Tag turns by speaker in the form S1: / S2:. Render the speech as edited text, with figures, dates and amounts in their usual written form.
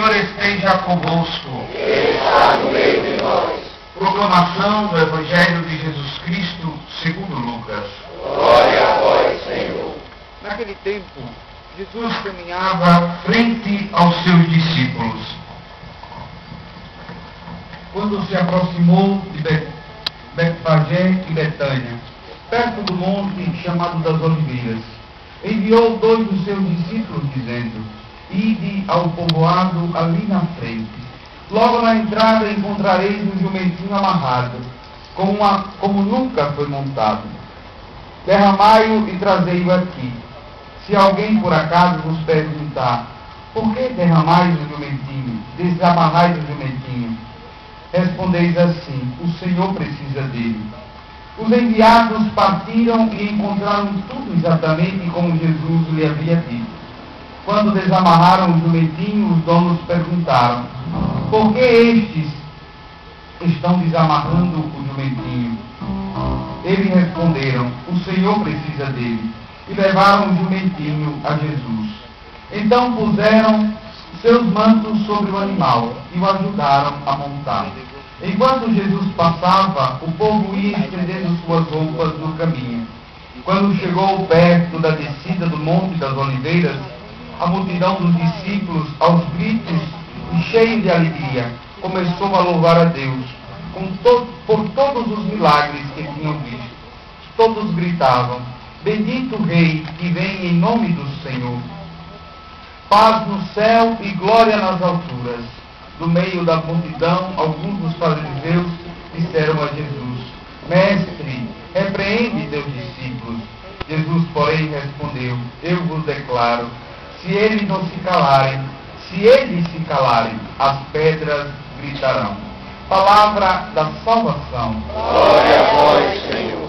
S1: Senhor esteja convosco.
S2: Ele está no meio de nós.
S1: Proclamação do Evangelho de Jesus Cristo segundo Lucas.
S2: Glória a vós, Senhor.
S1: Naquele tempo, Jesus caminhava frente aos seus discípulos. Quando se aproximou de Betfagé e Betânia, perto do monte chamado das Oliveiras, enviou 2 dos seus discípulos, dizendo: Ide ao povoado ali na frente. Logo na entrada encontrareis um jumentinho amarrado, como nunca foi montado. Derramai-o e trazei-o aqui. Se alguém por acaso vos perguntar: por que derramais o jumentinho? Desamarrais o jumentinho. Respondeis assim: o Senhor precisa dele. Os enviados partiram e encontraram tudo exatamente como Jesus lhe havia dito. Quando desamarraram o jumentinho, os donos perguntaram: por que estes estão desamarrando o jumentinho? Eles responderam: o Senhor precisa dele. E levaram o jumentinho a Jesus. Então puseram seus mantos sobre o animal e o ajudaram a montar. Enquanto Jesus passava, o povo ia estendendo suas roupas no caminho. Quando chegou perto da descida do Monte das Oliveiras, a multidão dos discípulos, aos gritos e cheia de alegria, começou a louvar a Deus por todos os milagres que tinham visto. Todos gritavam: bendito o Rei que vem em nome do Senhor. Paz no céu e glória nas alturas. Do meio da multidão, alguns dos fariseus disseram a Jesus: Mestre, repreende teus discípulos. Jesus, porém, respondeu: eu vos declaro, se eles se calarem, as pedras gritarão. Palavra da salvação.
S2: Glória a vós, Senhor.